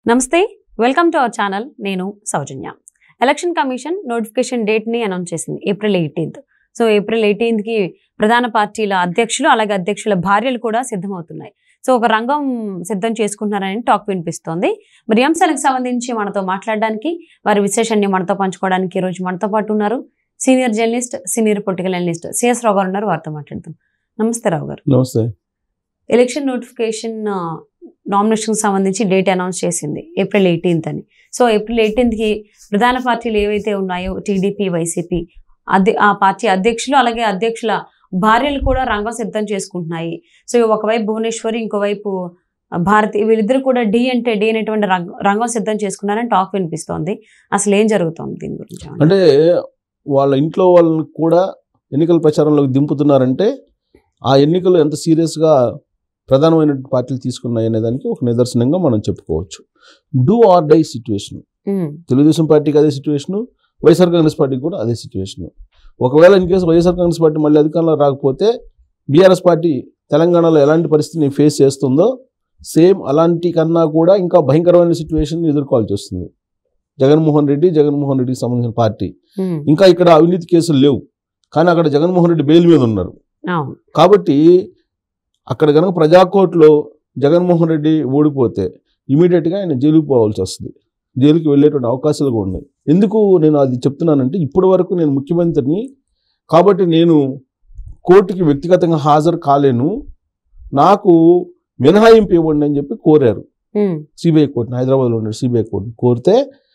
నమస్తే, welcome to our channel. నేను Soujanya. Election commission notification డేట్ని అనౌన్స్ చేసింది April 18th. So April 18th ప్రధాన పార్టీల అధ్యక్షులు అలాగే అధ్యక్షుల భార్యలు కూడా సిద్ధమవుతున్నాయి. సో ఒక రంగం సిద్ధం చేసుకుంటున్నారని టాక్ వినిపిస్తోంది. మరి అంశాలకు సంబంధించి మనతో మాట్లాడడానికి వారి విశేషాన్ని మనతో పంచుకోవడానికి ఈరోజు మనతో పాటు ఉన్నారు senior journalist, senior political analyst CS Rao గారు ఉన్నారు. వారితో మాట్లాడతాం. నమస్తే రావు గారు. నమస్తే. ఎలక్షన్ నోటిఫికేషన్ నామినేషన్ సంబంధించి డేట్ అనౌన్స్ చేసింది April 18th అని. సో April 18th ప్రధాన పార్టీలు ఏవైతే ఉన్నాయో టీడీపీ, వైసీపీ ఆ పార్టీ అధ్యక్షులు అలాగే అధ్యక్షుల భార్యలు కూడా రంగం సిద్ధం చేసుకుంటున్నాయి. సో ఒకవైపు భువనేశ్వరి, ఇంకోవైపు భారతి, వీళ్ళిద్దరు కూడా డి అనేటువంటి రంగం సిద్ధం చేసుకున్నారని టాక్ వినిపిస్తోంది. అసలు ఏం జరుగుతోంది దీని గురించి? అంటే వాళ్ళ ఇంట్లో వాళ్ళని కూడా ఎన్నికల ప్రచారంలోకి దింపుతున్నారంటే ఆ ఎన్నికలు ఎంత సీరియస్గా ప్రధానమైన పార్టీలు తీసుకున్నాయి అనే దానికి ఒక నిదర్శనంగా మనం చెప్పుకోవచ్చు. Do or die situation. Telugu Desam పార్టీకి అదే సిచ్యువేషను, వైఎస్ఆర్ కాంగ్రెస్ పార్టీకి కూడా అదే సిచ్యువేషను. ఒకవేళ in case YSR Congress party మళ్ళీ అధికారంలో రాకపోతే బీఆర్ఎస్ పార్టీ తెలంగాణలో ఎలాంటి పరిస్థితిని ఫేస్ చేస్తుందో సేమ్ అలాంటి కన్నా కూడా ఇంకా భయంకరమైన సిచ్యువేషన్ ఎదుర్కోవాల్సి వస్తుంది జగన్మోహన్ రెడ్డికి సంబంధించిన పార్టీ. ఇంకా ఇక్కడ అవినీతి కేసులు లేవు, కానీ అక్కడ జగన్మోహన్ రెడ్డి బెయిల్ మీద ఉన్నారు. కాబట్టి అక్కడ కనుక ప్రజాకోర్టులో జగన్మోహన్ రెడ్డి ఓడిపోతే ఇమీడియట్గా ఆయన జైలుకి పోవాల్సి వస్తుంది. జైలుకి వెళ్ళేటువంటి అవకాశాలు కూడా ఉన్నాయి. ఎందుకు నేను అది చెప్తున్నానంటే, ఇప్పటి వరకు నేను ముఖ్యమంత్రిని కాబట్టి నేను కోర్టుకి వ్యక్తిగతంగా హాజరు కాలేను, నాకు మినహాయింపు ఇవ్వండి అని చెప్పి కోరారు సిబిఐ కోర్టుని. హైదరాబాద్లో ఉండే సిబిఐ కోర్టుని కోరితే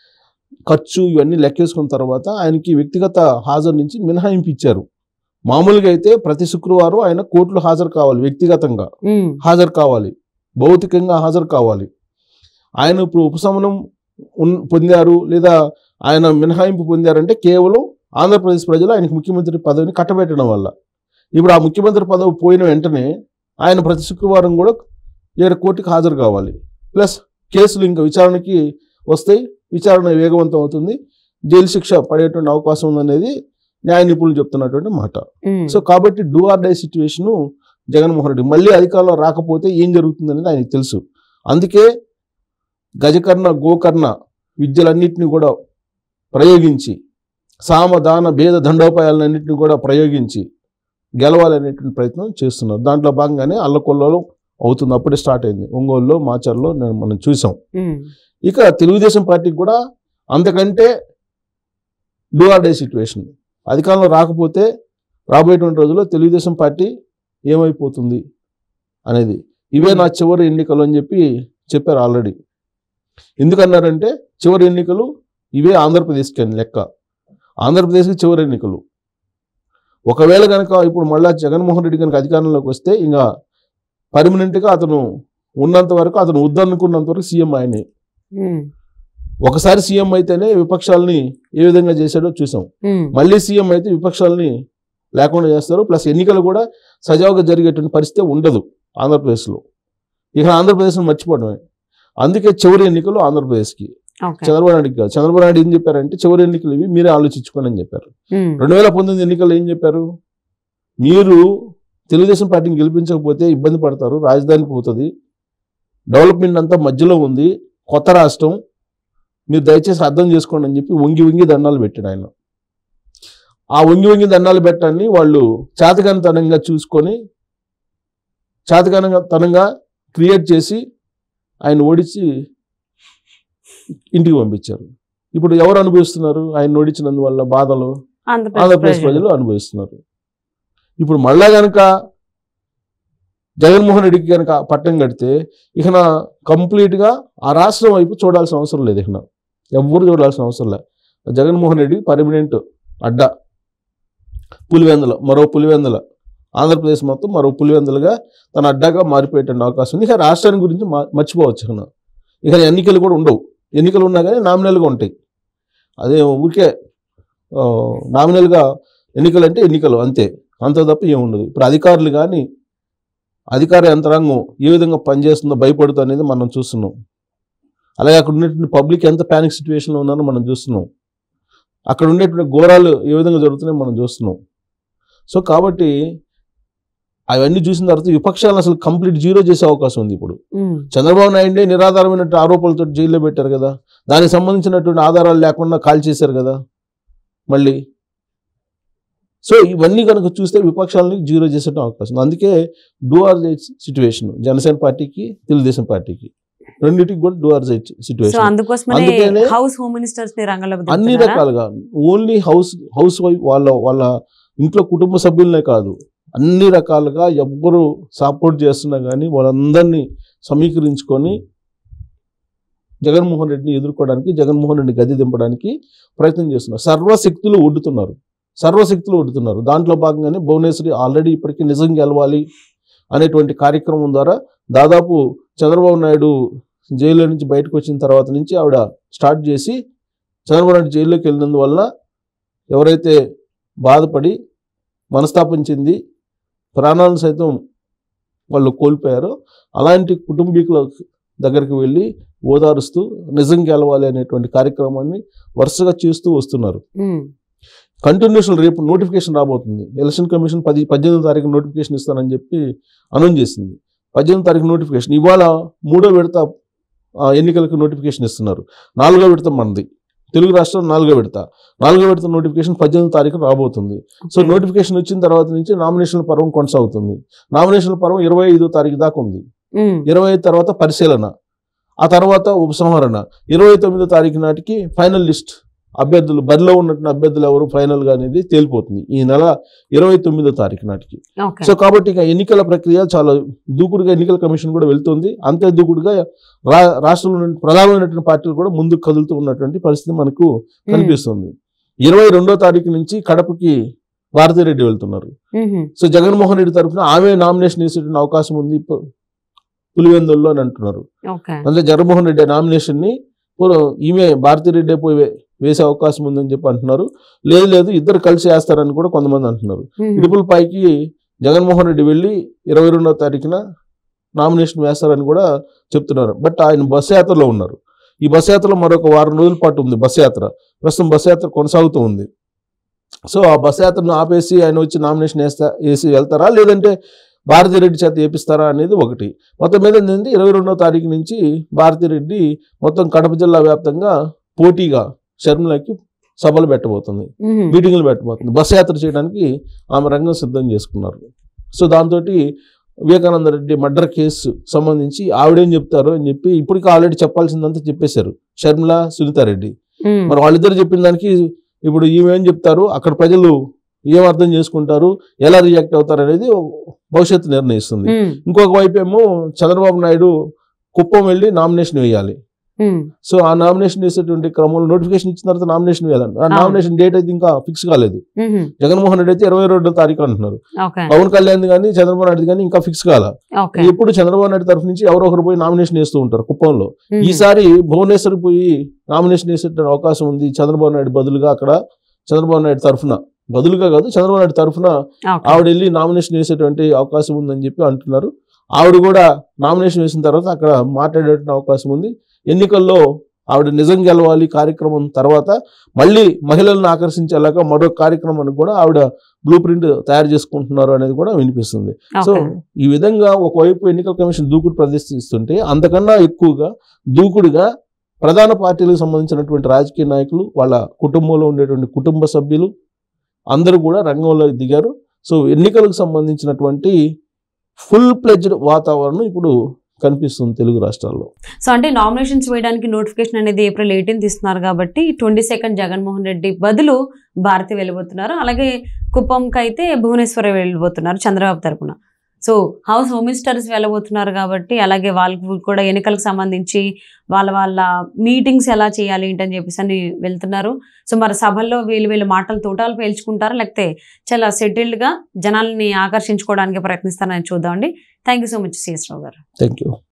ఖర్చు ఇవన్నీ లెక్కేసుకున్న తర్వాత ఆయనకి వ్యక్తిగత హాజరు నుంచి మినహాయింపు ఇచ్చారు. మామూలుగా అయితే ప్రతి శుక్రవారం ఆయన కోర్టులో హాజరు కావాలి, వ్యక్తిగతంగా హాజరు కావాలి, భౌతికంగా హాజరు కావాలి. ఆయన ఇప్పుడు ఉపశమనం పొందారు లేదా ఆయన మినహాయింపు పొందారంటే కేవలం ఆంధ్రప్రదేశ్ ప్రజలు ఆయనకు ముఖ్యమంత్రి పదవిని కట్టబెట్టడం వల్ల. ఇప్పుడు ఆ ముఖ్యమంత్రి పదవి పోయిన వెంటనే ఆయన ప్రతి శుక్రవారం కూడా కోర్టుకి హాజరు కావాలి. ప్లస్ కేసులు ఇంకా విచారణకి వస్తాయి, విచారణ వేగవంతం అవుతుంది, జైలు శిక్ష పడేటువంటి అవకాశం ఉందనేది న్యాయ నిపుణులు చెప్తున్నటువంటి మాట. సో కాబట్టి do or die situation Jaganmohan Reddy మళ్ళీ అధికారంలో రాకపోతే ఏం జరుగుతుంది అనేది ఆయనకు తెలుసు. అందుకే గజకర్ణ గోకర్ణ విద్యలన్నింటినీ కూడా ప్రయోగించి, సామదాన భేద దండోపాయాలన్నింటినీ కూడా ప్రయోగించి గెలవాలనేటువంటి ప్రయత్నం చేస్తున్నారు. దాంట్లో భాగంగానే అల్లకొల్లలో అవుతుంది. అప్పుడే స్టార్ట్ అయింది ఒంగోలులో, మాచర్లో మనం చూసాం. ఇక తెలుగుదేశం పార్టీకి కూడా అంతకంటే డూ ఆర్ డై సిచ్యువేషన్. అధికారంలో రాకపోతే రాబోయేటువంటి రోజుల్లో తెలుగుదేశం పార్టీ ఏమైపోతుంది అనేది, ఇవే నా చివరి ఎన్నికలు అని చెప్పారు ఆల్రెడీ. ఎందుకన్నారంటే చివరి ఎన్నికలు ఇవే ఆంధ్రప్రదేశ్కి అని లెక్క. ఆంధ్రప్రదేశ్కి చివరి ఎన్నికలు. ఒకవేళ కనుక ఇప్పుడు మళ్ళా జగన్మోహన్ రెడ్డి కనుక అధికారంలోకి వస్తే ఇంకా పర్మనెంట్గా అతను ఉన్నంత వరకు, అతను వద్దనుకున్నంత వరకు సీఎం ఆయనే. ఒకసారి సీఎం అయితేనే విపక్షాలని ఏ విధంగా చేశాడో చూసాం. మళ్ళీ సీఎం అయితే విపక్షాలని లేకుండా చేస్తారు. ప్లస్ ఎన్నికలు కూడా సజావుగా జరిగేటువంటి పరిస్థితి ఉండదు ఆంధ్రప్రదేశ్లో. ఇక ఆంధ్రప్రదేశ్ని మర్చిపోవడమే. అందుకే చివరి ఎన్నికలు ఆంధ్రప్రదేశ్కి. చంద్రబాబు నాయుడుకి కాదు. చంద్రబాబు నాయుడు ఏం చెప్పారంటే చివరి ఎన్నికలు ఇవి, మీరే ఆలోచించుకోండి అని చెప్పారు. 2019 ఎన్నికలు ఏం చెప్పారు? మీరు తెలుగుదేశం పార్టీని గెలిపించకపోతే ఇబ్బంది పడతారు, రాజధాని పోతుంది, డెవలప్మెంట్ అంతా మధ్యలో ఉంది, కొత్త రాష్ట్రం, మీరు దయచేసి అర్థం చేసుకోండి అని చెప్పి వంగి దండాలు పెట్టాడు ఆయన. ఆ వంగి దండాలు పెట్టాన్ని వాళ్ళు చేతగానితనంగా చూసుకొని, చేతగానితనంగా క్రియేట్ చేసి ఆయన ఓడించి ఇంటికి పంపించారు. ఇప్పుడు ఎవరు అనుభవిస్తున్నారు? ఆయన ఓడించినందువల్ల బాధలు ఆంధ్రప్రదేశ్ ప్రజలు అనుభవిస్తున్నారు. ఇప్పుడు మళ్ళా కనుక జగన్మోహన్ రెడ్డికి కనుక పట్టం కడితే ఇక కంప్లీట్గా ఆ రాష్ట్రం వైపు చూడాల్సిన అవసరం లేదు. ఇక ఎవ్వరు చూడాల్సిన అవసరం లేదు. జగన్మోహన్ రెడ్డి పర్మనెంట్ అడ్డా, పులివెందుల, మరో పులివెందుల, ఆంధ్రప్రదేశ్ మొత్తం మరో పులివెందులుగా తన అడ్డాగా మారిపోయేటువంటి అవకాశం ఉంది. ఇక రాష్ట్రాన్ని గురించి మర్చిపోవచ్చు. ఇక ఎన్నికలు కూడా ఉండవు. ఎన్నికలు ఉన్నా కానీ నామినల్గా ఉంటాయి. అదే ఊరికే నామినల్గా ఎన్నికలు అంటే ఎన్నికలు అంతే, అంత తప్ప ఏముండదు. ఇప్పుడు అధికారులు కానీ అధికార యంత్రాంగం ఏ విధంగా పనిచేస్తుందో భయపడుతూ అనేది మనం చూస్తున్నాం. అలాగే అక్కడ ఉండేటువంటి పబ్లిక్ ఎంత ప్యానిక్ సిచ్యువేషన్లో ఉన్నారో మనం చూస్తున్నాం. అక్కడ ఉండేటువంటి ఘోరాలు ఏ విధంగా జరుగుతున్నాయో మనం చూస్తున్నాం. సో కాబట్టి అవన్నీ చూసిన తర్వాత విపక్షాలను అసలు కంప్లీట్ జీరో చేసే అవకాశం ఉంది. ఇప్పుడు చంద్రబాబు నాయుడు నిరాధారమైనటువంటి ఆరోపణలతో జైల్లో పెట్టారు కదా, దానికి సంబంధించినటువంటి ఆధారాలు లేకుండా కాల్ చేశారు కదా మళ్ళీ. సో ఇవన్నీ కనుక చూస్తే విపక్షాలని జీరో చేసే అవకాశం. అందుకే do or die situation Janasena పార్టీకి, తెలుగుదేశం పార్టీకి రెండింటికి కూడా డూ ఆర్ డై సిచ్యువేషన్. అందుకనే అన్ని రకాలుగా ఓన్లీ హౌస్ వైఫ్ వాళ్ళ ఇంట్లో కుటుంబ సభ్యులనే కాదు, అన్ని రకాలుగా ఎవ్వరు సపోర్ట్ చేస్తున్నా కానీ వాళ్ళందరినీ సమీకరించుకొని జగన్మోహన్ రెడ్డిని ఎదుర్కోవడానికి, జగన్మోహన్ రెడ్డి గద్దె దింపడానికి ప్రయత్నం చేస్తున్నారు. సర్వశక్తులు ఒడ్డుతున్నారు. దాంట్లో భాగంగానే భువనేశ్వరి ఆల్రెడీ ఇప్పటికీ నిజం గెలవాలి అనేటువంటి కార్యక్రమం ద్వారా దాదాపు చంద్రబాబు నాయుడు జైల్లో నుంచి బయటకు వచ్చిన తర్వాత నుంచి ఆవిడ స్టార్ట్ చేసి, చంద్రబాబు నాయుడు జైల్లోకి వెళ్ళినందువల్ల ఎవరైతే బాధపడి మనస్తాపం చెంది ప్రాణాలను సైతం వాళ్ళు కోల్పోయారో అలాంటి కుటుంబీకుల దగ్గరికి వెళ్ళి ఓదారుస్తూ నిజం గెలవాలి అనేటువంటి కార్యక్రమాన్ని వరుసగా చేస్తూ వస్తున్నారు. కంటిన్యూషన్ రేపు నోటిఫికేషన్ రాబోతుంది. ఎలక్షన్ కమిషన్ 18వ తారీఖు నోటిఫికేషన్ ఇస్తానని చెప్పి అనౌన్స్ చేసింది. 18వ తారీఖు నోటిఫికేషన్. ఇవాళ 3వ విడత ఎన్నికలకు నోటిఫికేషన్ ఇస్తున్నారు. 4వ విడత మనది తెలుగు రాష్ట్రం 4వ విడత నోటిఫికేషన్ 18వ తారీఖు రాబోతుంది. సో నోటిఫికేషన్ వచ్చిన తర్వాత నుంచి నామినేషన్ల పర్వం కొనసాగుతుంది. నామినేషన్ల పర్వం 25వ తారీఖు దాకా ఉంది. 25 తర్వాత పరిశీలన, ఆ తర్వాత ఉపసంహరణ. 29వ తారీఖు నాటికి ఫైనల్ లిస్ట్ అభ్యర్థులు, బరిలో ఉన్నటువంటి అభ్యర్థులు ఎవరు ఫైనల్గా అనేది తేలిపోతుంది ఈ నెల 29వ తారీఖు నాటికి. సో కాబట్టి ఇక ఎన్నికల ప్రక్రియ చాలా దూకుడుగా ఎన్నికల కమిషన్ కూడా వెళ్తుంది. అంతే దూకుడుగా రాష్ట్రంలో ప్రధానమైనటువంటి పార్టీలు కూడా ముందుకు కదులుతూ ఉన్నటువంటి పరిస్థితి మనకు కనిపిస్తుంది. 22వ తారీఖు నుంచి కడపకి భారతిరెడ్డి వెళ్తున్నారు. సో జగన్మోహన్ రెడ్డి తరఫున ఆమె నామినేషన్ వేసేటువంటి అవకాశం ఉంది పులివెందుల్లో అని అంటున్నారు. అంటే జగన్మోహన్ రెడ్డి నామినేషన్ ని ఈమె భారతిరెడ్డి పోయి వేసే అవకాశం ఉందని చెప్పి అంటున్నారు. లేదు ఇద్దరు కలిసి వేస్తారని కూడా కొంతమంది అంటున్నారు. ఇడుపులపైకి జగన్మోహన్ రెడ్డి వెళ్ళి 22వ తారీఖున నామినేషన్ వేస్తారని కూడా చెప్తున్నారు. బట్ ఆయన బస్సు యాత్రలో ఉన్నారు. ఈ బస్సు యాత్రలో మరొక వారం రోజుల పాటు ఉంది బస్సు యాత్ర. ప్రస్తుతం బస్సు యాత్ర కొనసాగుతూ ఉంది. సో ఆ బస్సు యాత్రను ఆపేసి ఆయన వచ్చి నామినేషన్ వేసి వెళ్తారా, లేదంటే భారతిరెడ్డి చేత వేపిస్తారా అనేది ఒకటి. మొత్తం మీద ఏంటంటే 22వ తారీఖు నుంచి భారతిరెడ్డి మొత్తం కడప జిల్లా వ్యాప్తంగా పోటీగా షర్మిలకి సభలు పెట్టబోతుంది, మీటింగ్లు పెట్టబోతుంది. బస్సు యాత్ర చేయడానికి ఆమె రంగం సిద్ధం చేసుకున్నారు. సో దాంతో వివేకానంద రెడ్డి మర్డర్ కేసు సంబంధించి ఆవిడేం చెప్తారు అని చెప్పి ఇప్పటికీ ఆల్రెడీ చెప్పాల్సిందంతా చెప్పేశారు షర్మిల, సునీతారెడ్డి. మరి వాళ్ళిద్దరు చెప్పిన దానికి ఇప్పుడు ఈమెం చెప్తారు, అక్కడ ప్రజలు ఏం అర్థం చేసుకుంటారు, ఎలా రియాక్ట్ అవుతారు అనేది భవిష్యత్తు నిర్ణయిస్తుంది. ఇంకొక వైపు ఏమో చంద్రబాబు నాయుడు కుప్పం వెళ్ళి నామినేషన్ వేయాలి. సో ఆ నామినేషన్ వేసేటువంటి క్రమంలో నోటిఫికేషన్ ఇచ్చిన తర్వాత నామినేషన్ వేయాలండి. ఆ నామినేషన్ డేట్ అయితే ఇంకా ఫిక్స్ కాలేదు. జగన్మోహన్ రెడ్డి అయితే 22వ తారీఖు అంటున్నారు. పవన్ కళ్యాణ్ కానీ చంద్రబాబు నాయుడు కానీ ఇంకా ఫిక్స్ కాల. ఎప్పుడు చంద్రబాబు నాయుడు తరఫు నుంచి ఎవరో ఒకరు పోయి నామినేషన్ వేస్తూ ఉంటారు కుప్పంలో. ఈసారి భువనేశ్వర్ పోయి నామినేషన్ వేసే అవకాశం ఉంది చంద్రబాబు నాయుడు బదులుగా. అక్కడ చంద్రబాబు నాయుడు తరఫున, బదులుగా కాదు చంద్రబాబు నాయుడు తరఫున ఆవిడ వెళ్ళి నామినేషన్ వేసేటువంటి అవకాశం ఉందని చెప్పి అంటున్నారు. ఆవిడ కూడా నామినేషన్ వేసిన తర్వాత అక్కడ మాట్లాడేటువంటి అవకాశం ఉంది. ఎన్నికల్లో ఆవిడ నిజం గెలవాలి కార్యక్రమం తర్వాత మళ్ళీ మహిళలను ఆకర్షించేలాగా మరో కార్యక్రమానికి కూడా ఆవిడ బ్లూ ప్రింట్ తయారు చేసుకుంటున్నారు అనేది కూడా వినిపిస్తుంది. సో ఈ విధంగా ఒకవైపు ఎన్నికల కమిషన్ దూకుడు ప్రదర్శిస్తుంటే అంతకన్నా ఎక్కువగా దూకుడుగా ప్రధాన పార్టీలకు సంబంధించినటువంటి రాజకీయ నాయకులు, వాళ్ళ కుటుంబంలో ఉండేటువంటి కుటుంబ సభ్యులు అందరూ కూడా రంగంలో దిగారు. సో ఎన్నికలకు సంబంధించినటువంటి ఫుల్ ప్లెడ్జ్డ్ వాతావరణం ఇప్పుడు కనిపిస్తుంది తెలుగు రాష్ట్రాల్లో. సో అంటే నామినేషన్స్ వేయడానికి నోటిఫికేషన్ అనేది April 18 ఇస్తున్నారు కాబట్టి 22 జగన్మోహన్ రెడ్డి బదులు భారతి వెళ్ళిపోతున్నారు. అలాగే కుప్పంకి అయితే భువనేశ్వర్ వెళ్ళిపోతున్నారు చంద్రబాబు తరపున. సో హౌస్ హోమ్ మినిస్టర్స్ వెళ్ళబోతున్నారు కాబట్టి అలాగే వాళ్ళకి కూడా ఎన్నికలకు సంబంధించి వాళ్ళ మీటింగ్స్ ఎలా చేయాలి ఏంటని చెప్పేసి అని వెళ్తున్నారు. సో మరి సభల్లో వీళ్ళు మాటలు తోటాలు పేల్చుకుంటారా, లేకపోతే చాలా సెటిల్డ్గా జనాల్ని ఆకర్షించుకోవడానికి ప్రయత్నిస్తారని చూద్దామండి. Thank you so much CS Rao గారు. Thank you.